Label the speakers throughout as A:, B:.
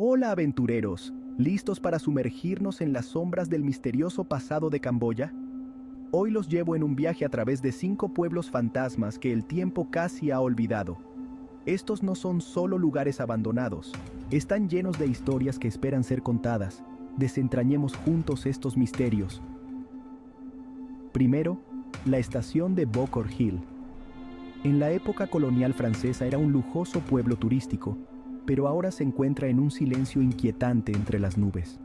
A: Hola aventureros, ¿listos para sumergirnos en las sombras del misterioso pasado de Camboya? Hoy los llevo en un viaje a través de 5 pueblos fantasmas que el tiempo casi ha olvidado. Estos no son solo lugares abandonados, están llenos de historias que esperan ser contadas. Desentrañemos juntos estos misterios. Primero, la estación de Bokor Hill. En la época colonial francesa era un lujoso pueblo turístico, pero ahora se encuentra en un silencio inquietante entre las nubes.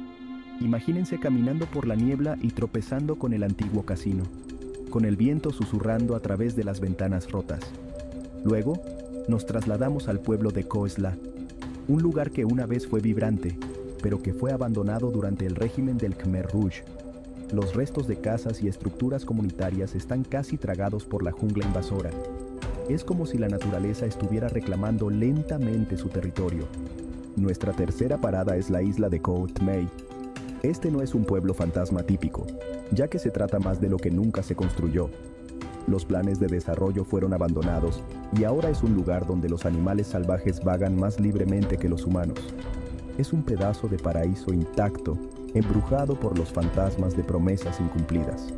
A: Imagínense caminando por la niebla y tropezando con el antiguo casino, con el viento susurrando a través de las ventanas rotas. Luego, nos trasladamos al pueblo de Koh Sla, un lugar que una vez fue vibrante, pero que fue abandonado durante el régimen del Khmer Rouge. Los restos de casas y estructuras comunitarias están casi tragados por la jungla invasora. Es como si la naturaleza estuviera reclamando lentamente su territorio. Nuestra tercera parada es la isla de Koh Tmei. Este no es un pueblo fantasma típico, ya que se trata más de lo que nunca se construyó. Los planes de desarrollo fueron abandonados y ahora es un lugar donde los animales salvajes vagan más libremente que los humanos. Es un pedazo de paraíso intacto, embrujado por los fantasmas de promesas incumplidas.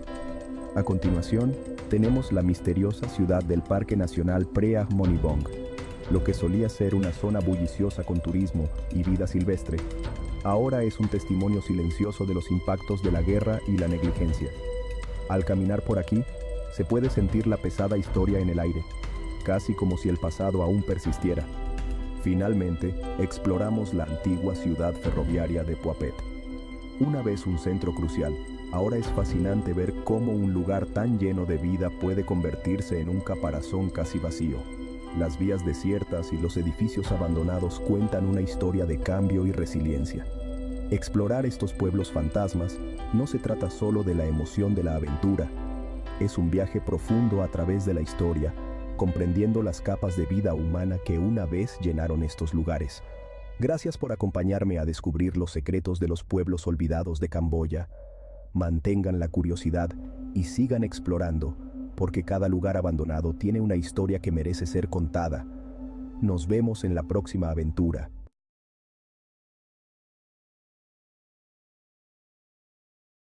A: A continuación, tenemos la misteriosa ciudad del Parque Nacional Preah Monibong. Lo que solía ser una zona bulliciosa con turismo y vida silvestre, ahora es un testimonio silencioso de los impactos de la guerra y la negligencia. Al caminar por aquí, se puede sentir la pesada historia en el aire, casi como si el pasado aún persistiera. Finalmente, exploramos la antigua ciudad ferroviaria de Phua Phet. Una vez un centro crucial, ahora es fascinante ver cómo un lugar tan lleno de vida puede convertirse en un caparazón casi vacío. Las vías desiertas y los edificios abandonados cuentan una historia de cambio y resiliencia. Explorar estos pueblos fantasmas no se trata solo de la emoción de la aventura, es un viaje profundo a través de la historia, comprendiendo las capas de vida humana que una vez llenaron estos lugares. Gracias por acompañarme a descubrir los secretos de los pueblos olvidados de Camboya. Mantengan la curiosidad y sigan explorando, porque cada lugar abandonado tiene una historia que merece ser contada. Nos vemos en la próxima aventura.